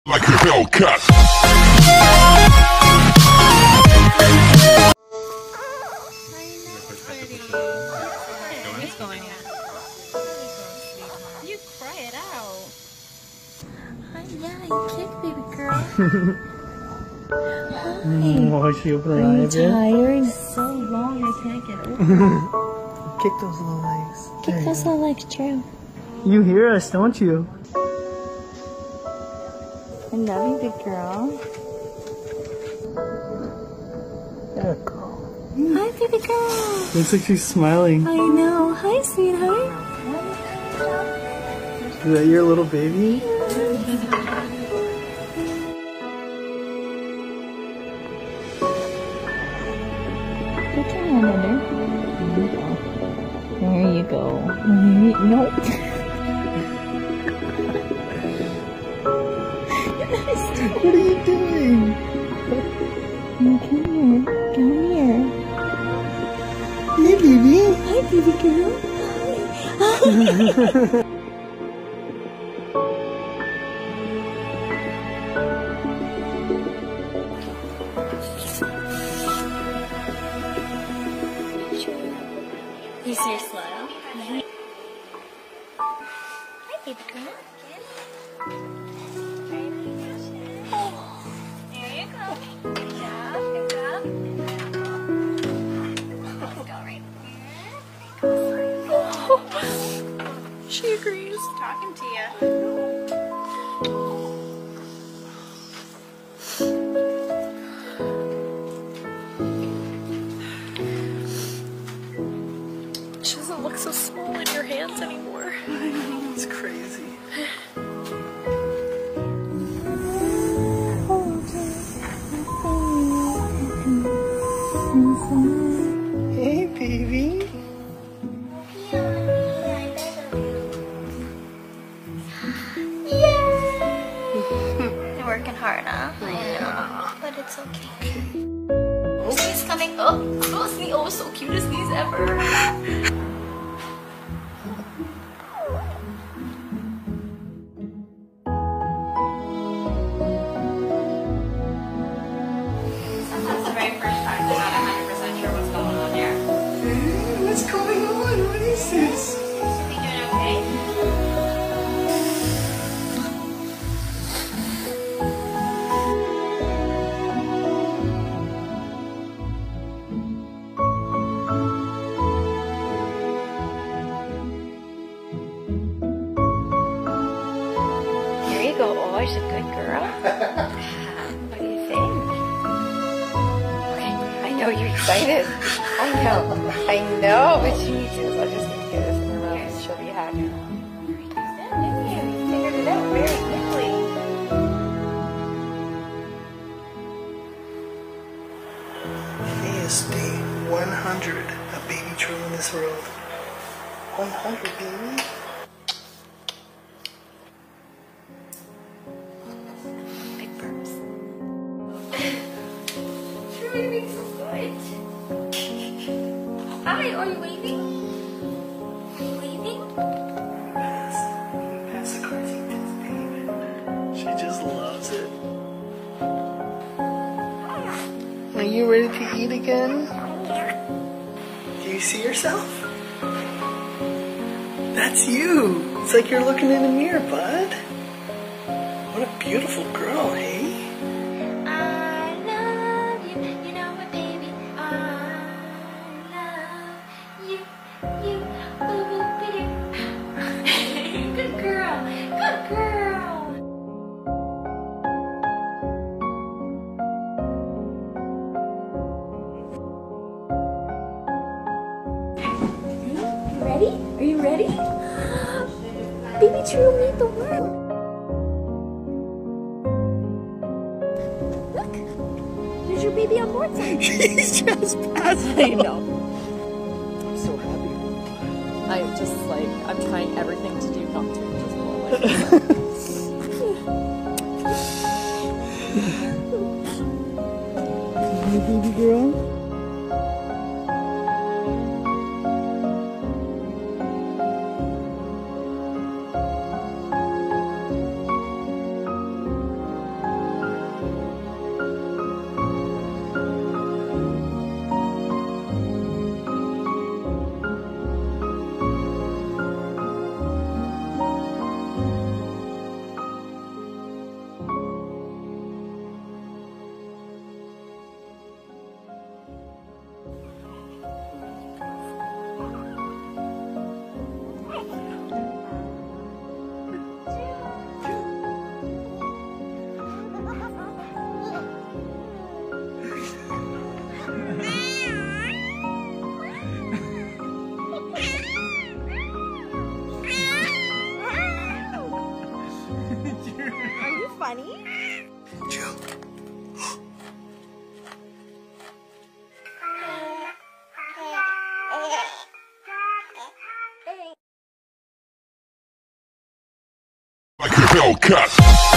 Like a Hellcat. What's going on? You cry it out. Yeah, you kick, baby girl. Oh, she opened her eye a bit. Tired. So long, I can't get over. Kick those little legs. Kick those little legs, true. You hear us, don't you? I love you, big girl. Yeah, girl. Hi, baby girl. Looks like she's smiling. I know. Hi, sweetheart. Is that your little baby? Put your hand under. There you go. Nope. What are you doing? Come here. Come here. Hey, baby. Hi, baby girl. Hi. You see your smile? Hi, baby girl. There you go. Good job. Good job. Let's go right here. She agrees. Talking to you. She doesn't look so small in your hands anymore. It's crazy. Hey, baby. You're working hard, huh? I know. But it's okay. Sneeze coming. Oh, sneeze. Oh, so cutest sneeze ever. What's going on? What is this? There you go. Oh, she's a good girl. What do you think? Okay, I know you're excited. I know, but she needs to. I just need to get this in her mouth and she'll be happy. You figured it out very quickly. ASD 100, a baby true in this world. 100, baby. Big burps. You're waving so good. Hi, are you waving? Are you waving? Pass the car seat test, babe. She just loves it. Are you ready to eat again? Do you see yourself? That's you. It's like you're looking in a mirror, bud. What a beautiful girl, hey? I love you. You know what, baby? I love you. You. Boo boo boo. Good girl. Good girl. Ready? Are you ready? Baby True, meet the world. Look, here's your baby on board side. She's just passed. I know. I'm so happy. I'm just like, I'm trying everything to do not to just fall like Hey, baby girl. Jill. Like a Hellcat.